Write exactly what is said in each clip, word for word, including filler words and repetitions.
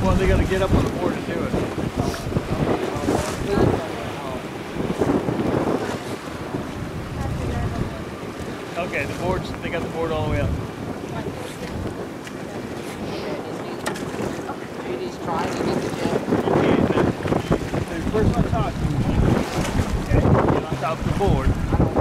Well, they got to get up on the board and do it. Okay, the boards, they got the board all the way up. He's trying to get the jump. First on top. Okay, get on top of the board.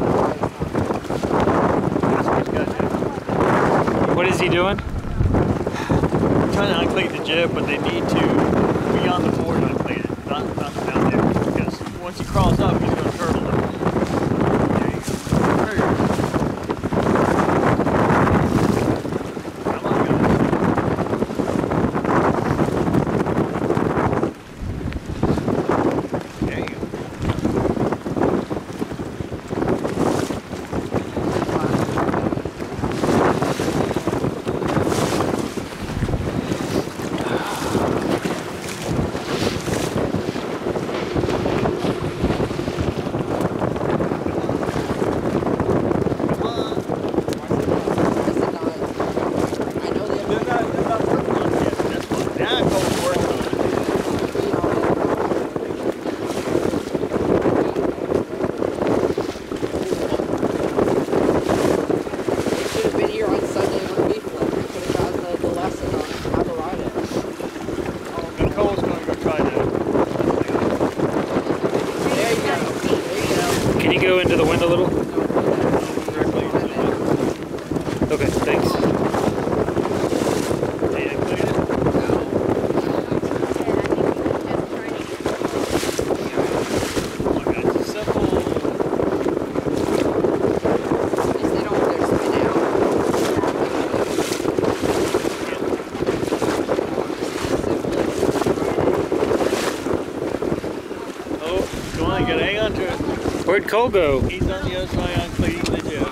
That's what he's got to do. What is he doing? Trying to uncleat the jib, but they need to be on the board and uncleat it, not, not down there. Because once he crawls up, he's going to turtle it. There you go. There you go. Come on, guys. There you go. Can you go into the wind a little? Okay, thanks. Where'd Cole go? He's on the other side on cleaning the jib.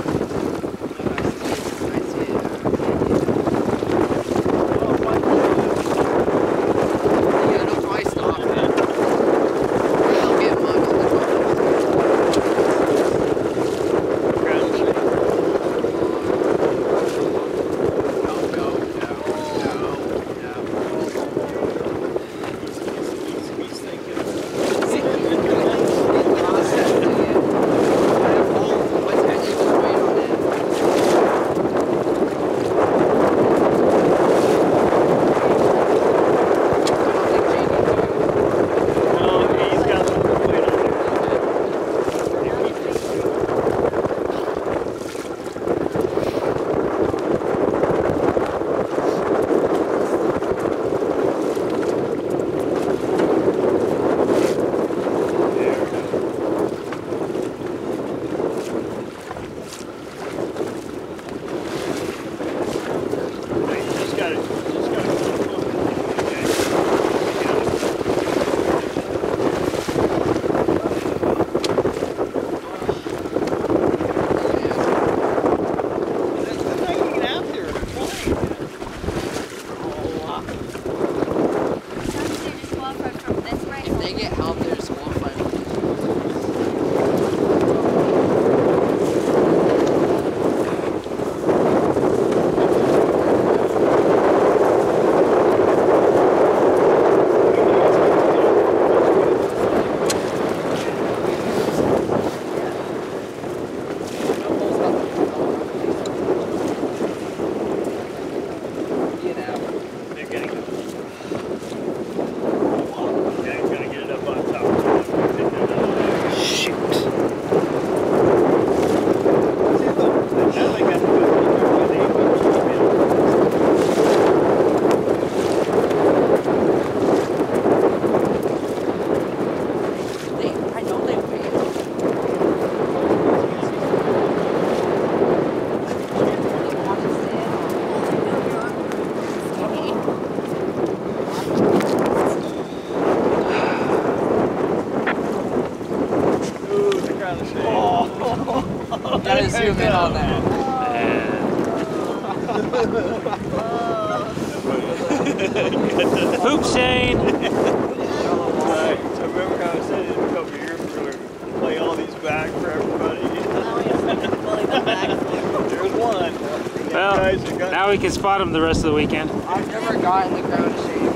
Gotta zoom in on that. Poop Shane! Alright, so remember how I said in a couple years we're going to play all these back for everybody? There's one. Well, now we can spot them the rest of the weekend. I've never gotten the ground shape.